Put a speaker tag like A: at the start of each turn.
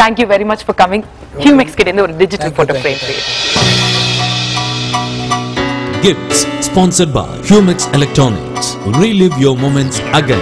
A: Thank you very much for coming. Humx kidde ஒரு digital photo frame.
B: Gifts sponsored by Humx Electronics. Relive your moments again.